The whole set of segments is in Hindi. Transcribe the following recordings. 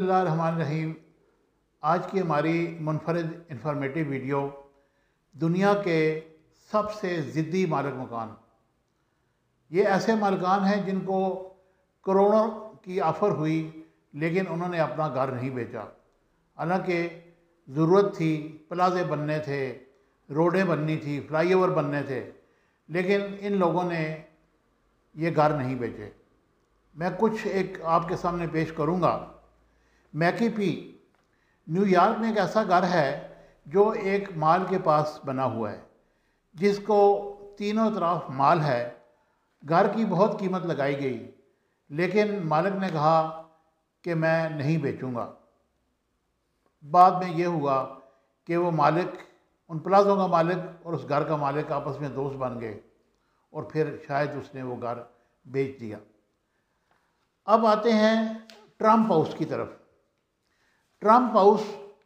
बिस्मिल्लाहिर्रहमानिर्रहीम। आज की हमारी मुनफरिद इंफॉर्मेटिव वीडियो दुनिया के सबसे ज़िद्दी मालिक मकान। ये ऐसे मालिकान हैं जिनको करोड़ों की ऑफ़र हुई लेकिन उन्होंने अपना घर नहीं बेचा। हालांकि ज़रूरत थी, प्लाजे बनने थे, रोडें बननी थी, फ्लाईओवर बनने थे, लेकिन इन लोगों ने ये घर नहीं बेचे। मैं कुछ एक आपके सामने पेश करूँगा। मैकीपी न्यूयॉर्क में एक ऐसा घर है जो एक माल के पास बना हुआ है, जिसको तीनों तरफ माल है। घर की बहुत कीमत लगाई गई, लेकिन मालिक ने कहा कि मैं नहीं बेचूंगा। बाद में ये हुआ कि वो मालिक, उन प्लाजों का मालिक और उस घर का मालिक आपस में दोस्त बन गए और फिर शायद उसने वो घर बेच दिया। अब आते हैं ट्रंप हाउस की तरफ। ट्रंप हाउस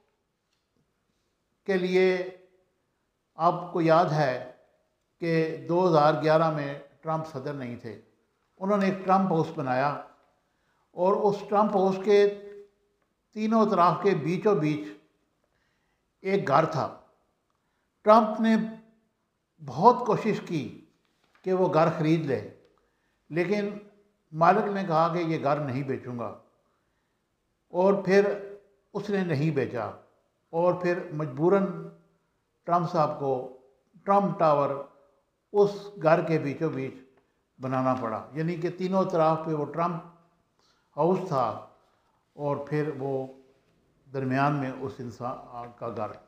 के लिए आपको याद है कि 2011 में ट्रंप सदर नहीं थे। उन्होंने एक ट्रंप हाउस बनाया और उस ट्रंप हाउस के तीनों तरफ के बीचों बीच एक घर था। ट्रंप ने बहुत कोशिश की कि वो घर ख़रीद ले, लेकिन मालिक ने कहा कि ये घर नहीं बेचूंगा, और फिर उसने नहीं बेचा। और फिर मजबूरन ट्रंप साहब को ट्रंप टावर उस घर के बीचों बीच बनाना पड़ा, यानी कि तीनों तरफ पे वो ट्रंप हाउस था और फिर वो दरमियान में उस इंसान का घर।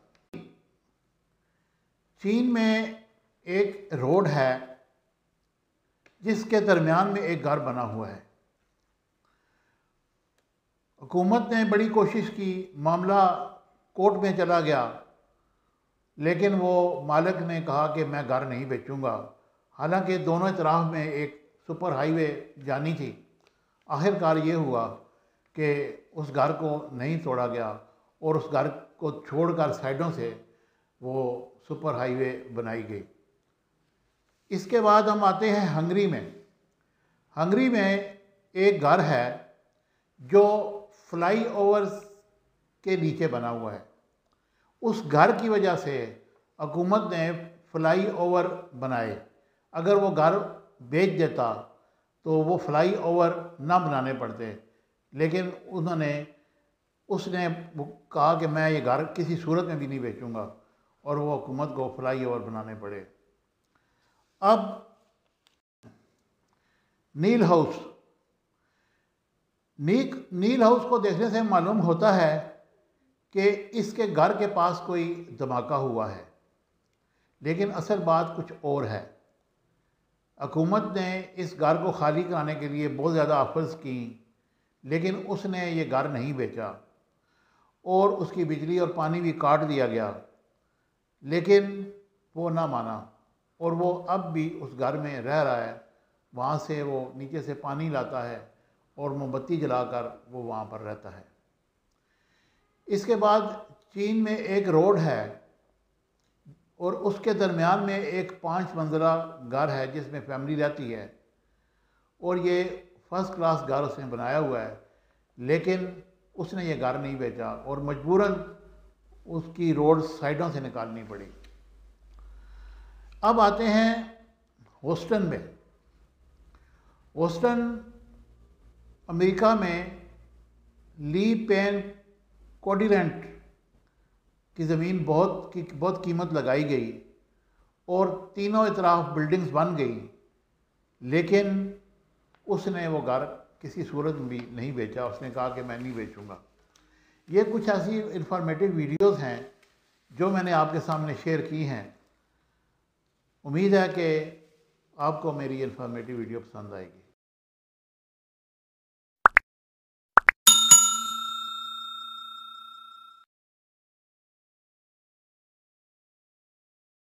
चीन में एक रोड है जिसके दरमियान में एक घर बना हुआ है। हुकूमत ने बड़ी कोशिश की, मामला कोर्ट में चला गया, लेकिन वो मालिक ने कहा कि मैं घर नहीं बेचूंगा। हालांकि दोनों तरफ में एक सुपर हाईवे जानी थी। आखिरकार ये हुआ कि उस घर को नहीं तोड़ा गया और उस घर को छोड़कर साइडों से वो सुपर हाईवे बनाई गई। इसके बाद हम आते हैं हंगरी में। हंगरी में एक घर है जो फ्लाई ओवर्स के नीचे बना हुआ है। उस घर की वजह से हुकूमत ने फ्लाई ओवर बनाए। अगर वो घर बेच देता तो वो फ्लाई ओवर ना बनाने पड़ते, लेकिन उसने कहा कि मैं ये घर किसी सूरत में भी नहीं बेचूंगा, और वो हुकूमत को फ्लाई ओवर बनाने पड़े। अब नील हाउस। नील हाउस को देखने से मालूम होता है कि इसके घर के पास कोई धमाका हुआ है, लेकिन असल बात कुछ और है। हुकूमत ने इस घर को खाली कराने के लिए बहुत ज़्यादा ऑफर्स की, लेकिन उसने ये घर नहीं बेचा और उसकी बिजली और पानी भी काट दिया गया, लेकिन वो ना माना और वो अब भी उस घर में रह रहा है। वहाँ से वो नीचे से पानी लाता है और मोमबत्ती जलाकर वो वहाँ पर रहता है। इसके बाद चीन में एक रोड है और उसके दरमियान में एक 5 मंजिला घर है जिसमें फैमिली रहती है, और ये फर्स्ट क्लास घर उसने बनाया हुआ है, लेकिन उसने ये घर नहीं बेचा और मजबूरन उसकी रोड साइडों से निकालनी पड़ी। अब आते हैं ह्यूस्टन में। ह्यूस्टन अमेरिका में ली पेन कोडिलेंट की ज़मीन बहुत कीमत लगाई गई और तीनों तरफ बिल्डिंग्स बन गई, लेकिन उसने वो घर किसी सूरत में भी नहीं बेचा। उसने कहा कि मैं नहीं बेचूंगा। ये कुछ ऐसी इंफॉर्मेटिव वीडियोस हैं जो मैंने आपके सामने शेयर की हैं। उम्मीद है कि आपको मेरी इंफॉर्मेटिव वीडियो पसंद आएगी।